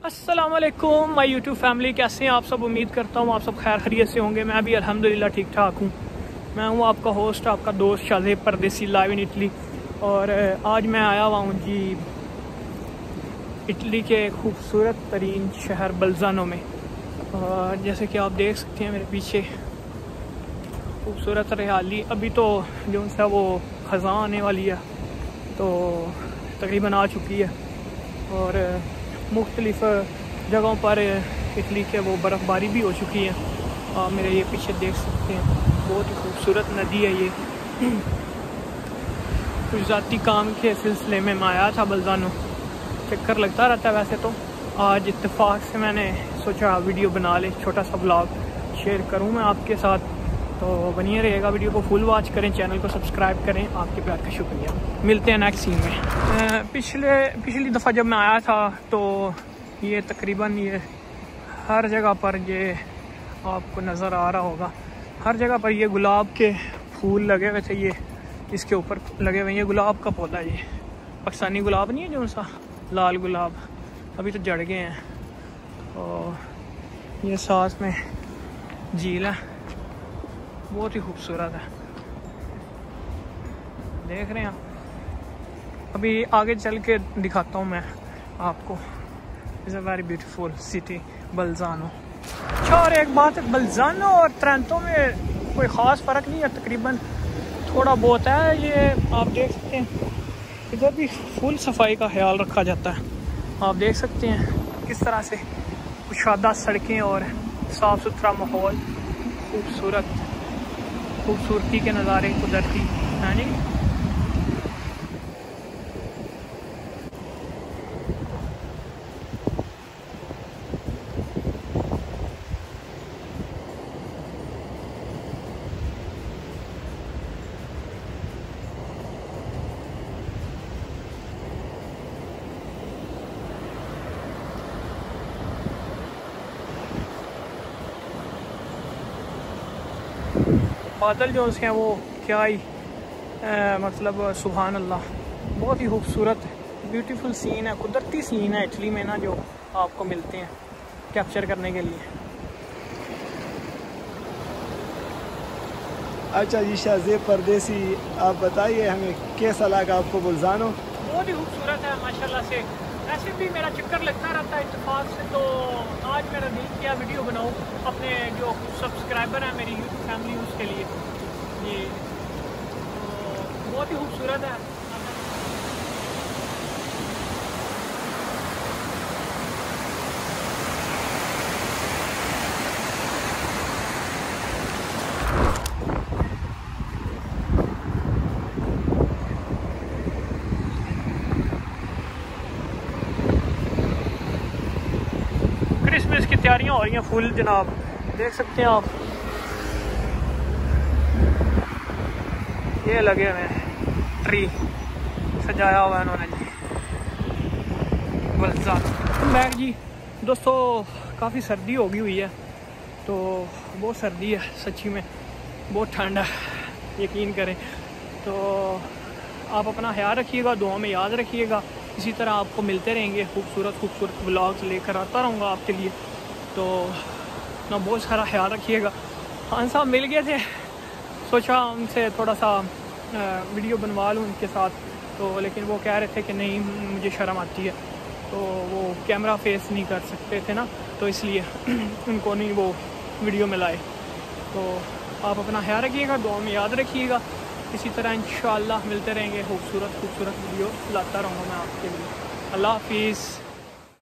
अस्सलाम वालेकुम my YouTube family, कैसे हैं आप सब। उम्मीद करता हूँ आप सब खैर खैरियत से होंगे। मैं भी अल्हम्दुलिल्लाह ठीक ठाक हूँ। मैं हूँ आपका होस्ट, आपका दोस्त शाज़ेब परदेसी, लाइव इन इटली। और आज मैं आया हुआ हूँ जी इटली के खूबसूरत तरीन शहर बल्ज़ानो में। और जैसे कि आप देख सकते हैं मेरे पीछे खूबसूरत हरियाली। अभी तो जो सा वो ख़ज़ां आने वाली है, तो तकरीबन आ चुकी है। और मुख्तलिफ़ जगहों पर इटली के वो बर्फ़बारी भी हो चुकी है। आप मेरे ये पीछे देख सकते हैं, बहुत ही खूबसूरत नदी है ये। कुछ ज़ाती काम के सिलसिले में मैं आया था बल्ज़ानो, चक्कर लगता रहता है वैसे तो। आज इत्तेफाक से मैंने सोचा वीडियो बना ले, छोटा सा ब्लॉग शेयर करूं मैं आपके साथ। तो बनिए रहेगा, वीडियो को फुल वॉच करें, चैनल को सब्सक्राइब करें। आपके प्यार का शुक्रिया। मिलते हैं नेक्स्ट सीन में। पिछली दफ़ा जब मैं आया था तो ये तकरीबन ये हर जगह पर ये आपको नज़र आ रहा होगा, हर जगह पर ये गुलाब के फूल लगे हुए थे। ये इसके ऊपर लगे हुए, ये गुलाब का पौधा है। ये पाकिस्तानी गुलाब नहीं है जो सा लाल गुलाब, अभी तो जड़ गए हैं। और ये साथ में झील है, बहुत ही खूबसूरत है, देख रहे हैं आप। अभी आगे चल के दिखाता हूँ मैं आपको। Is a very beautiful city Bolzano. अच्छा, और एक बात है, बल्ज़ानो और ट्रेंटो में कोई ख़ास फ़र्क नहीं है, तकरीबन थोड़ा बहुत है। ये आप देख सकते हैं इधर भी फुल सफाई का ख्याल रखा जाता है। आप देख सकते हैं किस तरह से कुशादा सड़कें और साफ़ सुथरा माहौल, खूबसूरती के नज़ारे कुदरती है जी। बादल जो हैं वो क्या ही मतलब सुभान अल्लाह, बहुत ही खूबसूरत ब्यूटीफुल सीन है, कुदरती सीन है इटली में ना, जो आपको मिलते हैं कैप्चर करने के लिए। अच्छा जी, शाज़ेब परदेसी, आप बताइए हमें कैसा लगा आपको बल्ज़ानो। बहुत ही खूबसूरत है माशाल्लाह से। ऐसे भी मेरा चक्कर लगता रहता है इत्तेफाक से, तो आज मेरा दिल किया वीडियो बनाऊँ अपने जो सब्सक्राइबर हैं मेरी यूट्यूब फैमिली, उसके लिए। ये तो बहुत ही खूबसूरत है। क्रिसमस की तैयारियां हो रही हैं फुल जनाब, देख सकते हैं आप। ये लगे हुए हैं ट्री, सजाया हुआ है उन्होंने जी बल्ज़ानो। बैग जी दोस्तों, काफ़ी सर्दी हो गई हुई है, तो बहुत सर्दी है सच्ची में, बहुत ठंड है, यकीन करें। तो आप अपना ख्याल रखिएगा, दुआ में याद रखिएगा। इसी तरह आपको मिलते रहेंगे, खूबसूरत व्लॉग्स लेकर आता रहूँगा आपके लिए। तो ना बहुत सारा ख्याल रखिएगा। खान साहब मिल गए थे, सोचा उनसे थोड़ा सा वीडियो बनवा लूँ उनके साथ, तो लेकिन वो कह रहे थे कि नहीं मुझे शर्म आती है, तो वो कैमरा फेस नहीं कर सकते थे ना, तो इसलिए उनको नहीं वो वीडियो में लाए। तो आप अपना ख्याल रखिएगा, दुआ में याद रखिएगा। इसी तरह इंशाअल्लाह मिलते रहेंगे, खूबसूरत वीडियो लाता रहूँगा मैं आपके लिए। अल्लाह हाफिज़।